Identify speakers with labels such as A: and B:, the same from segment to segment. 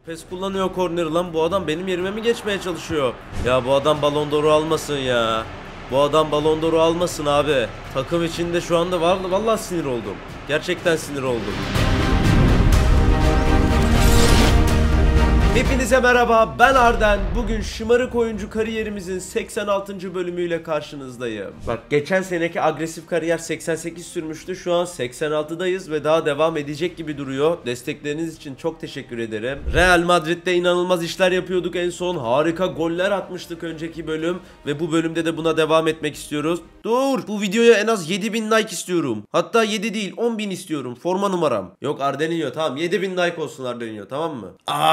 A: Pes kullanıyor korneri lan. Bu adam benim yerime mi geçmeye çalışıyor? Ya bu adam Ballon d'Or'u almasın ya. Bu adam Ballon d'Or'u almasın abi. Takım içinde şu anda vallahi sinir oldum. Gerçekten sinir oldum. Hepinize merhaba, ben Arden. Bugün şımarık oyuncu kariyerimizin 86. bölümüyle karşınızdayım. Bak, geçen seneki agresif kariyer 88 sürmüştü. Şu an 86'dayız ve daha devam edecek gibi duruyor. Destekleriniz için çok teşekkür ederim. Real Madrid'de inanılmaz işler yapıyorduk en son. Harika goller atmıştık önceki bölüm. Ve bu bölümde de buna devam etmek istiyoruz. Dur! Bu videoya en az 7000 like istiyorum. Hatta 7 değil 10.000 istiyorum. Forma numaram. Yok, Ardeninho, tamam, 7000 like olsun Ardeninho, tamam mı?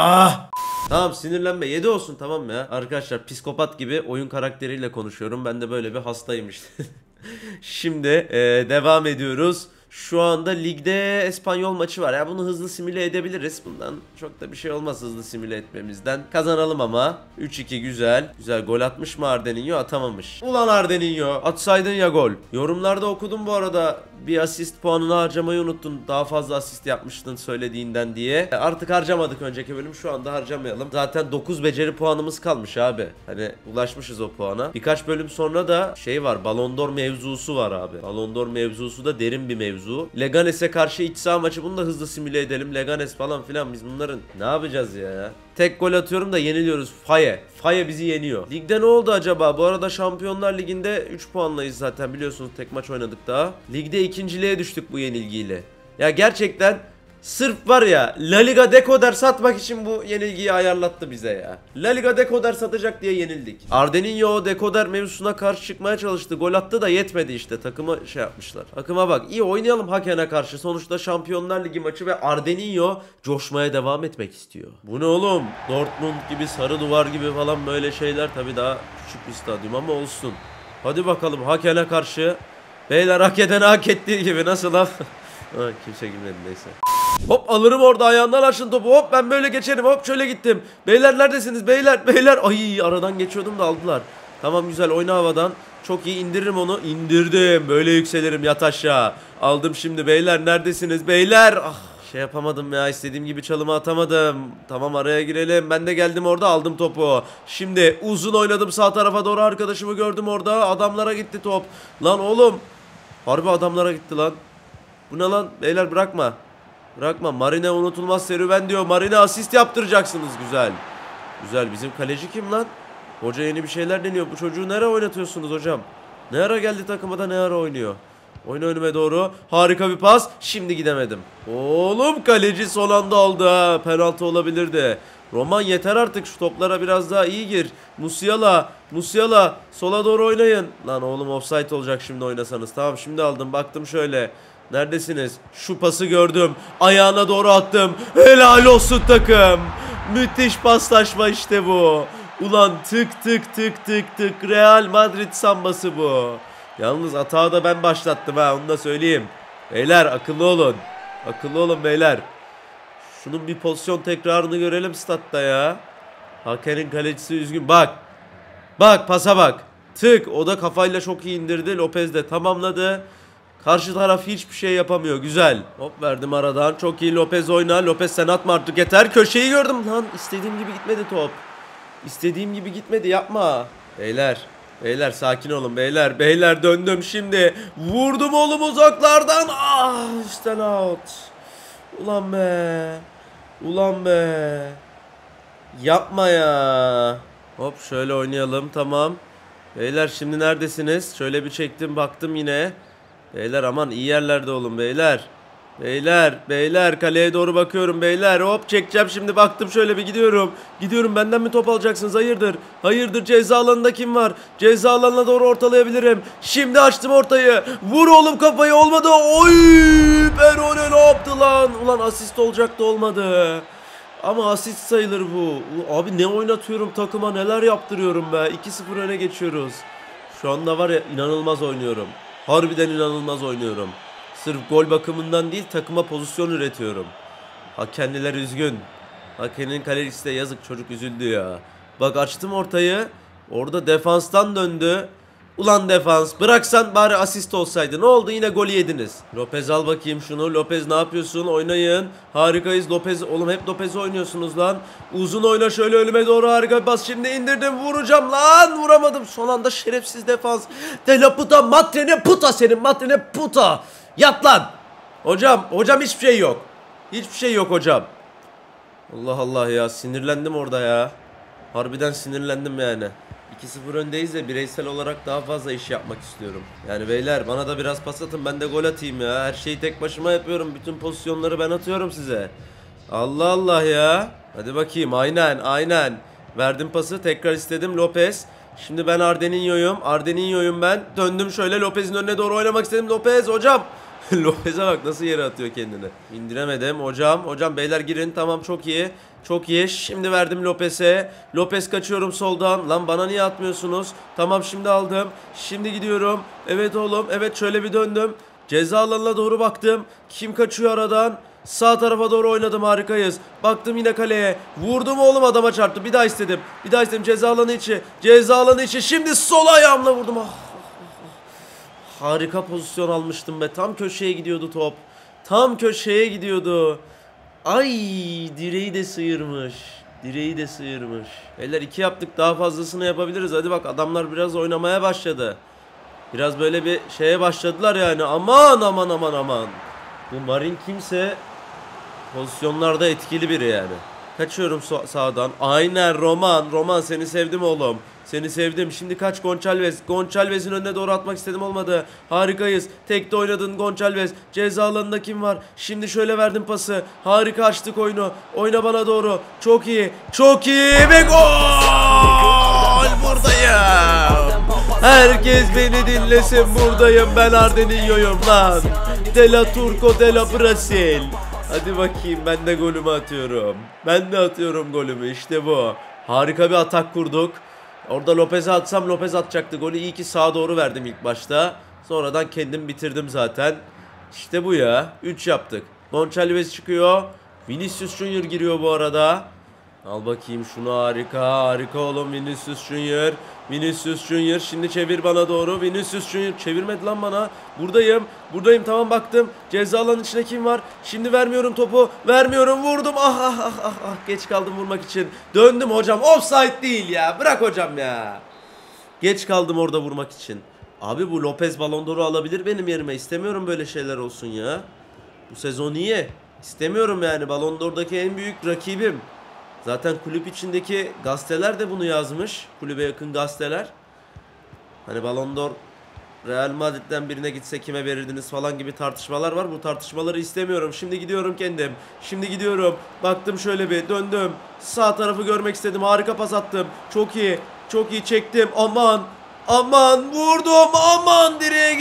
A: Tamam, sinirlenme, 7 olsun, tamam mı ya? Arkadaşlar, psikopat gibi oyun karakteriyle konuşuyorum. Ben de böyle bir hastayım işte. Şimdi devam ediyoruz. Şu anda ligde Espanyol maçı var. Ya bunu hızlı simüle edebiliriz. Bundan çok da bir şey olmaz hızlı simüle etmemizden. Kazanalım ama. 3-2 güzel. Güzel gol atmış mı Ardeninho? Atamamış. Ulan Ardeninho, atsaydın ya gol. Yorumlarda okudum bu arada. Bir asist puanını harcamayı unuttun. Daha fazla asist yapmıştın söylediğinden diye. Artık harcamadık önceki bölüm. Şu anda harcamayalım. Zaten 9 beceri puanımız kalmış abi. Hani ulaşmışız o puana. Birkaç bölüm sonra da şey var. Ballon d'Or mevzusu var abi. Ballon d'Or mevzusu da derin bir mevzu. Leganes'e karşı iç saha maçı. Bunu da hızlı simüle edelim. Leganes falan filan. Biz bunların ne yapacağız ya? Tek gol atıyorum da yeniliyoruz. Faye bizi yeniyor. Ligde ne oldu acaba? Bu arada Şampiyonlar Ligi'nde 3 puanlayız zaten, biliyorsunuz, tek maç oynadık daha. Ligde ikinciliğe düştük bu yenilgiyle. Ya gerçekten sırf var ya, La Liga dekoder satmak için bu yenilgiyi ayarlattı bize ya. La Liga dekoder satacak diye yenildik. Ardeninho dekoder mevzusuna karşı çıkmaya çalıştı. Gol attı da yetmedi işte. Takıma şey yapmışlar. Takıma bak, iyi oynayalım Haken'e karşı. Sonuçta Şampiyonlar Ligi maçı ve Ardeninho coşmaya devam etmek istiyor. Bu ne oğlum? Dortmund gibi, sarı duvar gibi falan böyle şeyler. Tabii daha küçük bir stadyum ama olsun. Hadi bakalım Haken'e karşı. Beyler, hak eden hak ettiği gibi, nasıl laf? Kimse gülmedi, neyse. Hop, alırım orada, ayağından açtın topu, hop ben böyle geçerim, hop şöyle gittim. Beyler neredesiniz, beyler? Ay, aradan geçiyordum da aldılar. Tamam, güzel, oyna havadan. Çok iyi, indiririm onu. İndirdim, böyle yükselirim, yat aşağı. Aldım şimdi, beyler neredesiniz beyler? Şey yapamadım ya, istediğim gibi çalımı atamadım. Tamam, araya girelim, ben de geldim, orada aldım topu. Şimdi uzun oynadım sağ tarafa doğru, arkadaşımı gördüm orada. Adamlara gitti top. Lan oğlum, harbi adamlara gitti lan. Bu ne lan beyler, bırakma. Marine unutulmaz serüven diyor. Marine asist yaptıracaksınız, güzel. Güzel, bizim kaleci kim lan? Hoca yeni bir şeyler deniyor. Bu çocuğu nereye oynatıyorsunuz hocam? Ne ara geldi takıma da ne ara oynuyor? Oyna önüme doğru. Harika bir pas. Şimdi gidemedim. Oğlum, kaleci son anda aldı ha. Penaltı olabilirdi. Roman, yeter artık, şu toplara biraz daha iyi gir. Musiala sola doğru oynayın. Lan oğlum, offside olacak şimdi oynasanız. Tamam, şimdi aldım, baktım şöyle. Neredesiniz? Şu pası gördüm. Ayağına doğru attım. Helal olsun takım. Müthiş paslaşma işte bu. Ulan tık Real Madrid sambası bu. Yalnız atağı da ben başlattım ha, onu da söyleyeyim. Beyler akıllı olun. Akıllı olun beyler. Şunun bir pozisyon tekrarını görelim statta ya. Hakenin kalecisi üzgün. Bak pasa bak. Tık, o da kafayla çok iyi indirdi. Lopez de tamamladı. Karşı taraf hiçbir şey yapamıyor. Güzel. Hop, verdim aradan. Çok iyi, Lopez oyna. Lopez sen atma artık, yeter. Köşeyi gördüm. Lan istediğim gibi gitmedi top. İstediğim gibi gitmedi, yapma. Beyler sakin olun beyler. Beyler döndüm şimdi. Vurdum oğlum uzaklardan. İşte out. Ulan be. Yapma ya. Hop, şöyle oynayalım, tamam. Beyler şimdi neredesiniz? Şöyle bir çektim, baktım yine. Beyler aman, iyi yerlerde olun beyler. Beyler kaleye doğru bakıyorum beyler. Hop, çekeceğim şimdi, baktım şöyle bir gidiyorum, benden mi top alacaksınız? Hayırdır, ceza alanında kim var? Ceza alanına doğru ortalayabilirim. Şimdi açtım ortayı, vur oğlum, kafayı, olmadı. Oy, Perone ne yaptı lan? Ulan asist olacaktı, olmadı. Ama asist sayılır bu. Abi ne oynatıyorum takıma, neler yaptırıyorum be. 2-0 öne geçiyoruz. Şu anda var ya, inanılmaz oynuyorum. Harbiden inanılmaz oynuyorum. Sırf gol bakımından değil, takıma pozisyon üretiyorum. Hakenliler üzgün. Hakenin kalecisi de yazık, çocuk üzüldü ya. Bak, açtım ortayı. Orada defanstan döndü. Ulan defans, bıraksan bari asist olsaydı. Ne oldu, yine golü yediniz. Lopez al bakayım şunu. Lopez ne yapıyorsun? Oynayın. Harikayız Lopez. Oğlum hep Lopez'i oynuyorsunuz lan. Uzun oyna şöyle önüme doğru, harika bir bas. Şimdi indirdim, vuracağım lan. Vuramadım. Son anda şerefsiz defans. De la puta, matrene puta senin, matrene puta. Yat lan. Hocam hiçbir şey yok. Hiçbir şey yok hocam. Allah Allah ya, sinirlendim orada ya. Harbiden sinirlendim yani. 2-0 öndeyiz de bireysel olarak daha fazla iş yapmak istiyorum. Yani beyler bana da biraz pas atın, ben de gol atayım ya. Her şeyi tek başıma yapıyorum. Bütün pozisyonları ben atıyorum size. Allah Allah ya. Hadi bakayım, aynen. Verdim pası, tekrar istedim Lopez. Şimdi ben Ardeninho'yum ben. Döndüm şöyle, Lopez'in önüne doğru oynamak istedim. Lopez hocam. Lopez'e bak nasıl yere atıyor kendini. İndiremedim hocam beyler girin, tamam, çok iyi. Çok iyi, şimdi verdim Lopez'e. Lopez kaçıyorum soldan. Lan bana niye atmıyorsunuz? Tamam, şimdi aldım. Şimdi gidiyorum. Evet oğlum, evet, şöyle bir döndüm. Ceza alanına doğru baktım. Kim kaçıyor aradan? Sağ tarafa doğru oynadım, harikayız. Baktım yine kaleye. Vurdum oğlum, adama çarptı. Bir daha istedim ceza alanı içi. Şimdi sol ayağımla vurdum. Harika pozisyon almıştım be. Tam köşeye gidiyordu top. Ay, direği de sıyırmış. Beyler 2 yaptık, daha fazlasını yapabiliriz. Hadi bak, adamlar biraz oynamaya başladı. Biraz böyle bir şeye başladılar yani. Aman. Bu Marin kimse pozisyonlarda etkili biri yani. Kaçıyorum sağdan. Aynen Roman, seni sevdim oğlum. Seni sevdim. Şimdi kaç Gonçalves. Gonçalves'in önüne doğru atmak istedim, olmadı. Harikayız. Tekte oynadın Gonçalves. Ceza alanında kim var? Şimdi şöyle verdim pası. Harika, açtık oyunu. Oyna bana doğru. Çok iyi ve gol! Buradayım. Herkes beni dinlesin, buradayım. Ben Ardeninho'yum lan. De la Turco de la Brasil. Hadi bakayım, ben de golümü atıyorum. Ben de atıyorum golümü, işte bu. Harika bir atak kurduk. Orada Lopez'e atsam Lopez atacaktı golü. İyi ki sağa doğru verdim ilk başta. Sonradan kendim bitirdim zaten. İşte bu ya. 3 yaptık. Gonçalves çıkıyor. Vinicius Junior giriyor bu arada. Al bakayım şunu, harika oğlum Vinicius Junior. Şimdi çevir bana doğru. Vinicius Junior çevirmedi lan bana. Buradayım, tamam, baktım. Ceza alanının içinde kim var? Şimdi vermiyorum topu. Vurdum. Geç kaldım vurmak için. Döndüm hocam. Offside değil ya. Bırak hocam ya. Geç kaldım orada vurmak için. Abi bu Lopez Ballon d'Or'u alabilir benim yerime. İstemiyorum böyle şeyler olsun ya. Bu sezon iyi. İstemiyorum yani. Ballon d'Or'daki en büyük rakibim. Zaten kulüp içindeki gazeteler de bunu yazmış. Kulübe yakın gazeteler. Hani Ballon d'Or Real Madrid'den birine gitse kime verirdiniz falan gibi tartışmalar var. Bu tartışmaları istemiyorum. Şimdi gidiyorum kendim. Baktım şöyle bir döndüm. Sağ tarafı görmek istedim. Harika pas attım. Çok iyi çektim. Aman vurdum. Aman,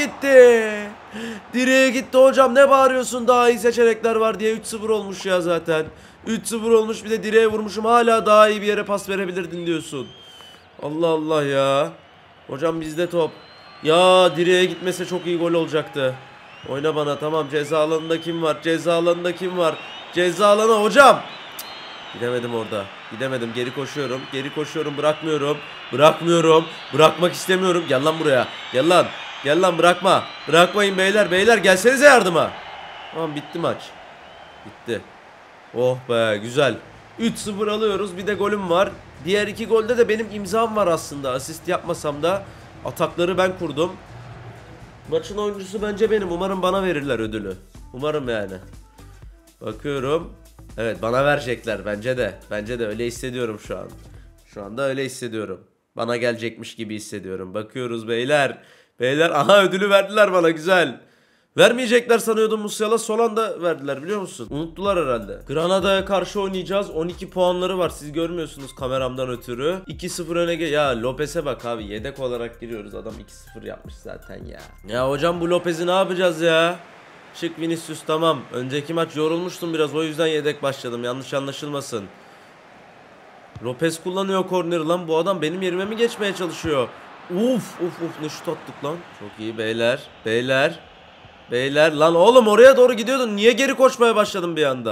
A: direğe gitti hocam. Ne bağırıyorsun? Daha iyi seçenekler var diye. 3-0 olmuş ya zaten. 3-0 olmuş, bir de direğe vurmuşum. Hala daha iyi bir yere pas verebilirdin diyorsun. Allah Allah ya. Hocam bizde top. Ya direğe gitmese çok iyi gol olacaktı. Oyna bana, tamam. Ceza alanında kim var? Ceza alanı hocam. Gidemedim orada. Geri koşuyorum. Bırakmıyorum. Bırakmak istemiyorum. Gel lan buraya. Gel lan, bırakma. Bırakmayın beyler. Gelsenize yardıma. Tamam, bitti maç. Bitti. Oh be, güzel. 3-0 alıyoruz. Bir de golüm var. Diğer 2 golde de benim imzam var aslında. Asist yapmasam da atakları ben kurdum. Maçın oyuncusu bence benim. Umarım bana verirler ödülü. Umarım yani. Bakıyorum. Evet, bana verecekler bence de. Bence de öyle hissediyorum şu an. Şu anda öyle hissediyorum. Bana gelecekmiş gibi hissediyorum. Bakıyoruz beyler. Aha, ödülü verdiler bana, güzel. Vermeyecekler sanıyordum Musiala, son anda verdiler, biliyor musun? Unuttular herhalde. Granada'ya karşı oynayacağız. 12 puanları var, siz görmüyorsunuz kameramdan ötürü. 2-0 öne ya Lopez'e bak abi, yedek olarak giriyoruz. Adam 2-0 yapmış zaten ya. Ya hocam, bu Lopez'i ne yapacağız ya? Çık Vinicius, tamam. Önceki maç yorulmuştum biraz, o yüzden yedek başladım, yanlış anlaşılmasın. Lopez kullanıyor korneri lan, bu adam benim yerime mi geçmeye çalışıyor? Uf ne şut attık lan. Çok iyi beyler lan oğlum, oraya doğru gidiyordun. Niye geri koşmaya başladın bir anda?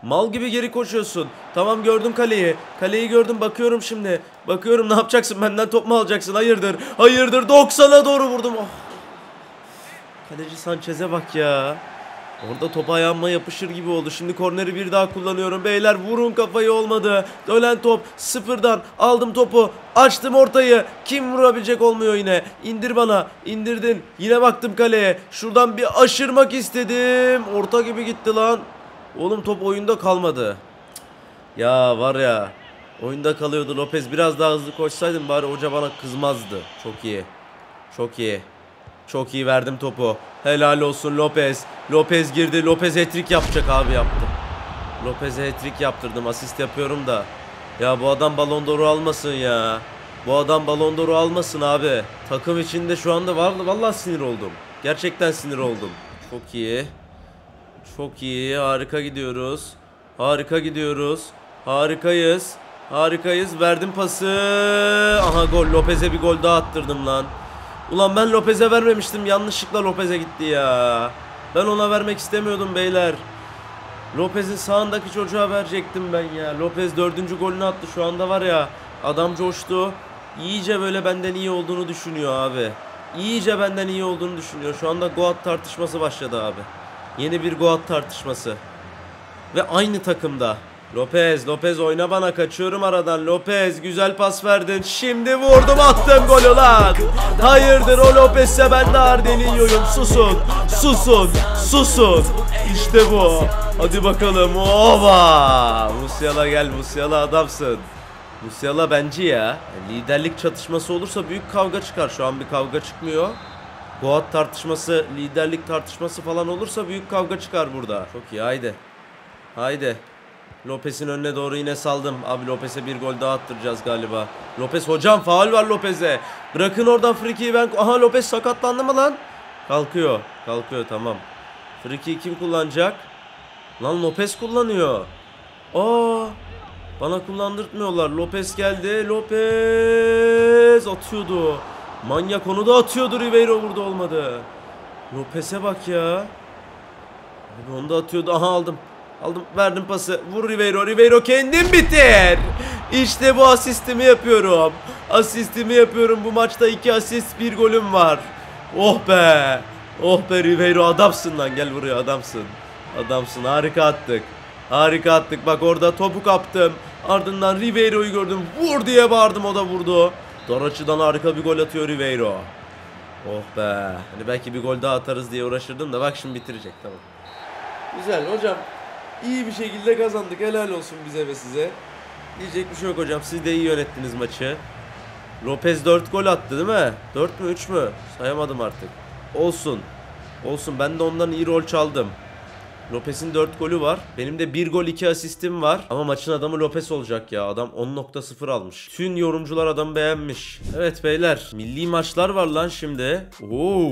A: Mal gibi geri koşuyorsun. Tamam, gördüm kaleyi. Kaleyi gördüm, bakıyorum şimdi. Bakıyorum, ne yapacaksın? Benden top mu alacaksın? Hayırdır? Hayırdır? 90'a doğru vurdum. Oh. Kaleci Sanchez'e bak ya. Orada top ayağıma yapışır gibi oldu. Şimdi korneri bir daha kullanıyorum. Beyler vurun kafayı, olmadı. Dönen top sıfırdan. Aldım topu. Açtım ortayı. Kim vurabilecek, olmuyor yine. İndir bana. İndirdin. Yine baktım kaleye. Şuradan bir aşırmak istedim. Orta gibi gitti lan. Oğlum top oyunda kalmadı. Ya var ya. Oyunda kalıyordu. Lopez biraz daha hızlı koşsaydım bari hoca bana kızmazdı. Çok iyi. Çok iyi. Çok iyi verdim topu. Helal olsun Lopez. Lopez girdi. Lopez hat-trick yapacak abi, yaptı. Lopez'e hat-trick yaptırdım. Asist yapıyorum da. Ya bu adam Ballon d'Or'u almasın ya. Bu adam Ballon d'Or'u almasın abi. Takım içinde şu anda vallahi sinir oldum. Gerçekten sinir oldum. Çok iyi. Çok iyi. Harika gidiyoruz. Harika gidiyoruz. Harikayız. Harikayız. Verdim pası. Aha, gol. Lopez'e bir gol daha attırdım lan. Ulan ben Lopez'e vermemiştim. Yanlışlıkla Lopez'e gitti ya. Ben ona vermek istemiyordum beyler. Lopez'in sağındaki çocuğa verecektim ben ya. Lopez 4. golünü attı. Şu anda var ya, adam coştu. İyice böyle benden iyi olduğunu düşünüyor abi. İyice benden iyi olduğunu düşünüyor. Şu anda Goat tartışması başladı abi. Yeni bir Goat tartışması. Ve aynı takımda. Lopez oyna bana, kaçıyorum aradan. Lopez, güzel pas verdin. Şimdi vurdum, attım golü lan. Hayırdır o Lopez'se ben de Ardelinho'yum. Susun. İşte bu. Hadi bakalım. Ova. Musiala gel, Musiala adamsın. Musiala bence ya. Liderlik çatışması olursa büyük kavga çıkar. Şu an bir kavga çıkmıyor. Goat tartışması, liderlik tartışması falan olursa büyük kavga çıkar burada. Çok iyi, haydi. Haydi. Lopez'in önüne doğru yine saldım. Abi Lopez'e bir gol daha attıracağız galiba. Lopez, hocam faul var Lopez'e. Bırakın oradan frikiyi ben... Aha, Lopez sakatlandı mı lan? Kalkıyor. Kalkıyor, tamam. Frikiyi kim kullanacak? Lan Lopez kullanıyor. Aa, bana kullandırtmıyorlar. Lopez geldi. Lopez atıyordu. Manyak, onu da atıyordu. Ribeiro vurdu, olmadı. Lopez'e bak ya. Abi onu da atıyordu. Aha, aldım. Verdim pası. Vur Ribeiro kendin bitir. İşte bu, asistimi yapıyorum. Bu maçta 2 asist, 1 golüm var. Oh be. Oh be Ribeiro, adamsın lan, gel buraya, adamsın. Harika attık. Bak orada topu kaptım. Ardından Ribeiro'yu gördüm. Vur diye bağırdım, o da vurdu. Dar açıdan harika bir gol atıyor Ribeiro. Oh be. Hani belki bir gol daha atarız diye uğraşırdım da bak şimdi bitirecek, tamam. Güzel hocam. İyi bir şekilde kazandık. Helal olsun bize ve size. Diyecek bir şey yok hocam. Siz de iyi yönettiniz maçı. Lopez 4 gol attı değil mi? 4 mü 3 mü? Sayamadım artık. Olsun. Ben de ondan iyi rol çaldım. Lopez'in 4 golü var. Benim de 1 gol 2 asistim var. Ama maçın adamı Lopez olacak ya. Adam 10.0 almış. Tüm yorumcular adamı beğenmiş. Evet beyler. Milli maçlar var lan şimdi. Oo,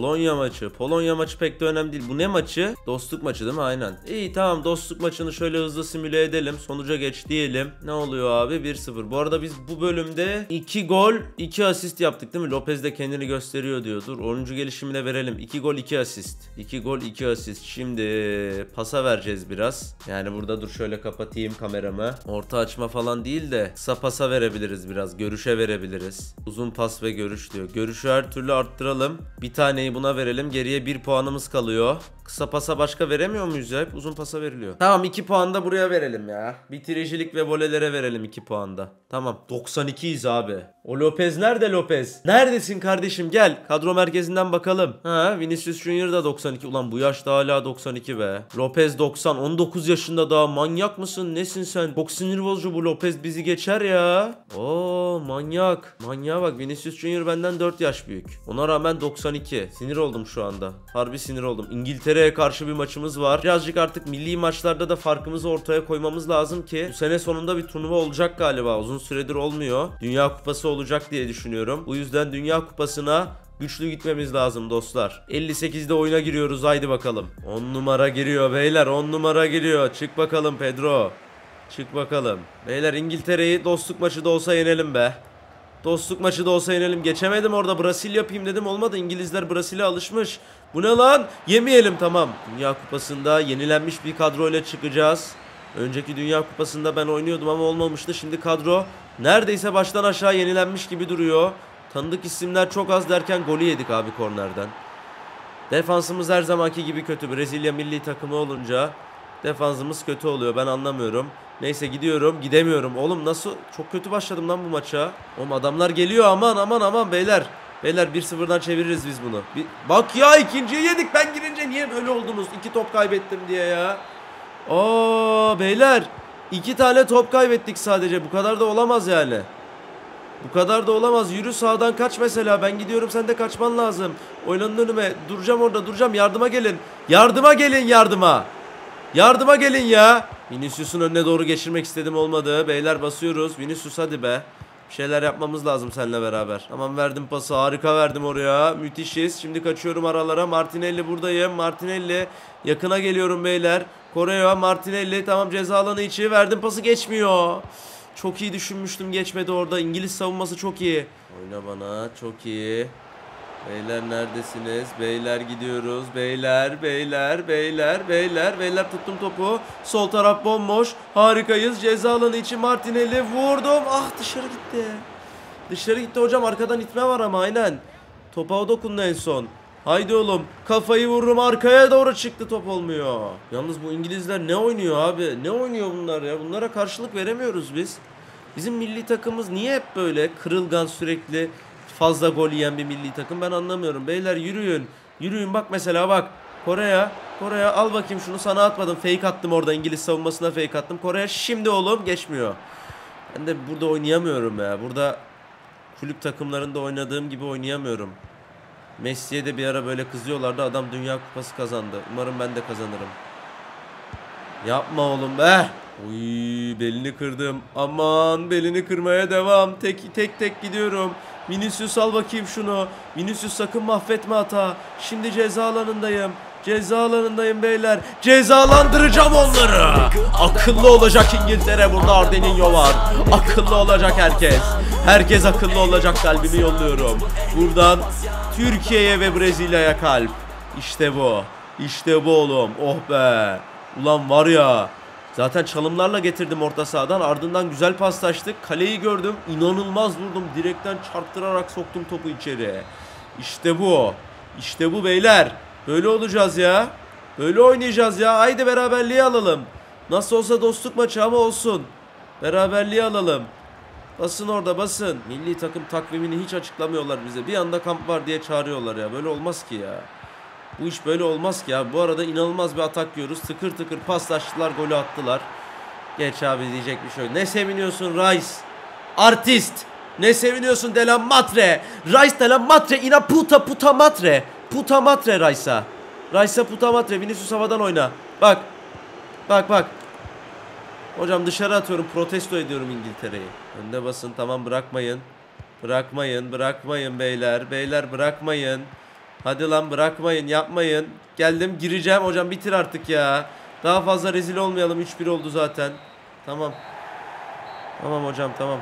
A: Polonya maçı pek de önemli değil. Bu ne maçı? Dostluk maçı değil mi? Aynen. İyi, tamam, dostluk maçını şöyle hızlı simüle edelim. Sonuca geç diyelim. Ne oluyor abi? 1-0. Bu arada biz bu bölümde 2 gol 2 asist yaptık değil mi? Lopez de kendini gösteriyor diyor. Dur, 10. gelişimine verelim. 2 gol 2 asist. 2 gol 2 asist. Şimdi pasa vereceğiz biraz. Yani burada dur, şöyle kapatayım kameramı. Orta açma falan değil de kısa pasa verebiliriz biraz. Görüşe verebiliriz. Uzun pas ve görüş diyor. Görüşü her türlü arttıralım. Bir taneyi buna verelim. Geriye 1 puanımız kalıyor. Kısa pasa başka veremiyor muyuz ya? Hep uzun pasa veriliyor. Tamam, 2 puan da buraya verelim ya. Bitiricilik ve volelere verelim 2 puanda. Tamam. 92'yiz abi. O Lopez nerede Lopez? Neredesin kardeşim? Gel. Kadro merkezinden bakalım. Ha, Vinicius Junior da 92. Ulan bu yaşta hala 92 be. Lopez 90. 19 yaşında daha. Manyak mısın? Nesin sen? Çok sinir bozucu bu Lopez, bizi geçer ya. Oo, manyak. Manyağa bak. Vinicius Junior benden 4 yaş büyük. Ona rağmen 92. Sinir oldum şu anda. Harbi sinir oldum. İngiltere'ye karşı bir maçımız var. Birazcık artık milli maçlarda da farkımızı ortaya koymamız lazım ki bu sene sonunda bir turnuva olacak galiba. Uzun süredir olmuyor. Dünya Kupası olacak diye düşünüyorum. Bu yüzden Dünya Kupası'na güçlü gitmemiz lazım dostlar. 58'de oyuna giriyoruz, haydi bakalım. 10 numara giriyor beyler, 10 numara giriyor. Çık bakalım Pedro. Çık bakalım. Beyler, İngiltere'yi dostluk maçı da olsa yenelim be. Dostluk maçı da olsa yenelim. Geçemedim orada, Brasil yapayım dedim, olmadı. İngilizler Brasil'e alışmış. Bu ne lan? Yemeyelim, tamam. Dünya Kupası'nda yenilenmiş bir kadroyla çıkacağız. Önceki Dünya Kupası'nda ben oynuyordum ama olmamıştı. Şimdi kadro neredeyse baştan aşağı yenilenmiş gibi duruyor. Tanıdık isimler çok az derken golü yedik abi kornerden. Defansımız her zamanki gibi kötü. Brezilya milli takımı olunca defansımız kötü oluyor. Ben anlamıyorum. Neyse gidiyorum. Gidemiyorum. Oğlum nasıl? Çok kötü başladım lan bu maça. Oğlum adamlar geliyor. Aman aman aman beyler. Beyler 1-0'dan çeviririz biz bunu. Bak ya ikinciyi yedik. Ben girince niye böyle oldunuz? 2 top kaybettim diye ya. Aa beyler. 2 tane top kaybettik sadece. Bu kadar da olamaz yani. Bu kadar da olamaz. Yürü sağdan kaç mesela. Ben gidiyorum sen de kaçman lazım. Oynanın önüme. Duracağım orada duracağım. Yardıma gelin. Yardıma gelin yardıma. Yardıma gelin ya. Vinicius'un önüne doğru geçirmek istedim olmadı. Beyler basıyoruz. Vinicius hadi be. Bir şeyler yapmamız lazım seninle beraber. Tamam verdim pası. Harika verdim oraya. Müthişiz. Şimdi kaçıyorum aralara. Martinelli buradayım. Martinelli. Yakına geliyorum beyler. Correa Martinelli. Tamam ceza alanı içi. Verdim pası geçmiyor. Çok iyi düşünmüştüm geçmedi orada. İngiliz savunması çok iyi. Oyna bana çok iyi. Beyler neredesiniz? Beyler gidiyoruz. Beyler beyler tuttum topu. Sol taraf bomboş. Harikayız. Ceza alanı için Martinelli vurdum. Ah dışarı gitti. Dışarı gitti hocam. Arkadan itme var ama aynen. Topa o dokundu en son. Haydi oğlum. Kafayı vururum arkaya doğru çıktı top olmuyor. Yalnız bu İngilizler ne oynuyor abi? Ne oynuyor bunlar ya? Bunlara karşılık veremiyoruz biz. Bizim milli takımımız niye hep böyle kırılgan sürekli fazla gol yiyen bir milli takım ben anlamıyorum. Beyler yürüyün. Yürüyün bak mesela bak. Kore'ye al bakayım şunu sana atmadım. Fake attım orada İngiliz savunmasına fake attım. Kore'ye şimdi oğlum geçmiyor. Ben de burada oynayamıyorum ya. Burada kulüp takımlarında oynadığım gibi oynayamıyorum. Messi'ye de bir ara böyle kızıyorlardı. Adam Dünya Kupası kazandı. Umarım ben de kazanırım. Yapma oğlum be. Uy belini kırdım. Aman belini kırmaya devam. Tek gidiyorum. Vinicius al bakayım şunu. Vinicius sakın mahvetme hata. Şimdi ceza alanındayım. Ceza alanındayım beyler. Cezalandıracağım onları. Akıllı olacak İngiltere. Burada Ardeninho var. Akıllı olacak herkes. Herkes akıllı olacak kalbimi yolluyorum. Buradan Türkiye'ye ve Brezilya'ya kalp. İşte bu. İşte bu oğlum. Oh be. Ulan var ya. Zaten çalımlarla getirdim orta sahadan. Ardından güzel paslaştık. Kaleyi gördüm. İnanılmaz vurdum. Direkten çarptırarak soktum topu içeri. İşte bu. İşte bu beyler. Böyle olacağız ya. Böyle oynayacağız ya. Haydi beraberliği alalım. Nasıl olsa dostluk maçı ama olsun. Beraberliği alalım. Basın orada basın. Milli takım takvimini hiç açıklamıyorlar bize. Bir anda kamp var diye çağırıyorlar ya. Böyle olmaz ki ya. Bu iş böyle olmaz ki ya. Bu arada inanılmaz bir atak yiyoruz. Tıkır tıkır paslaştılar, golü attılar. Geç abi diyecek bir şey yok. Ne seviniyorsun Rice? Artist. Ne seviniyorsun Delan Matre? Rice Delan Matre ina puta matre. Puta matre Rice'a. Rice'a puta matre. Vinicius havadan oyna. Bak. Bak. Hocam dışarı atıyorum. Protesto ediyorum İngiltere'yi. Önde basın. Tamam bırakmayın. Bırakmayın beyler. Beyler bırakmayın. Hadi lan bırakmayın yapmayın. Geldim gireceğim hocam bitir artık ya. Daha fazla rezil olmayalım 3-1 oldu zaten. Tamam. Tamam hocam tamam.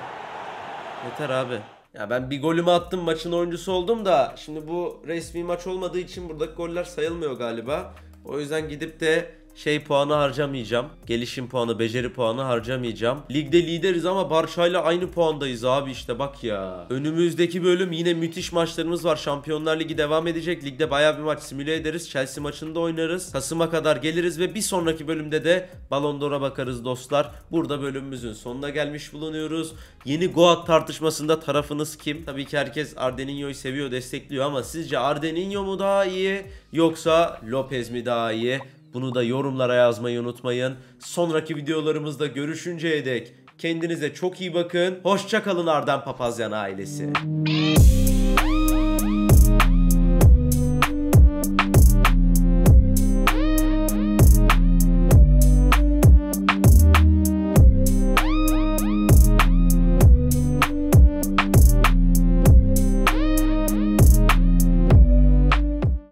A: Yeter abi. Ya ben bir golümü attım maçın oyuncusu oldum da. Şimdi bu resmi maç olmadığı için buradaki goller sayılmıyor galiba. O yüzden gidip de puanı harcamayacağım. Gelişim puanı, beceri puanı harcamayacağım. Ligde lideriz ama Barça'yla aynı puandayız abi işte bak ya. Önümüzdeki bölüm yine müthiş maçlarımız var. Şampiyonlar Ligi devam edecek. Ligde bayağı bir maç simüle ederiz. Chelsea maçında oynarız. Kasım'a kadar geliriz ve bir sonraki bölümde de Ballon d'Or'a bakarız dostlar. Burada bölümümüzün sonuna gelmiş bulunuyoruz. Yeni Goat tartışmasında tarafınız kim? Tabii ki herkes Ardeninho'yu seviyor, destekliyor ama sizce Ardeninho mu daha iyi yoksa Lopez mi daha iyi? Bunu da yorumlara yazmayı unutmayın. Sonraki videolarımızda görüşünceye dek kendinize çok iyi bakın. Hoşça kalın Arden Papazyan ailesi.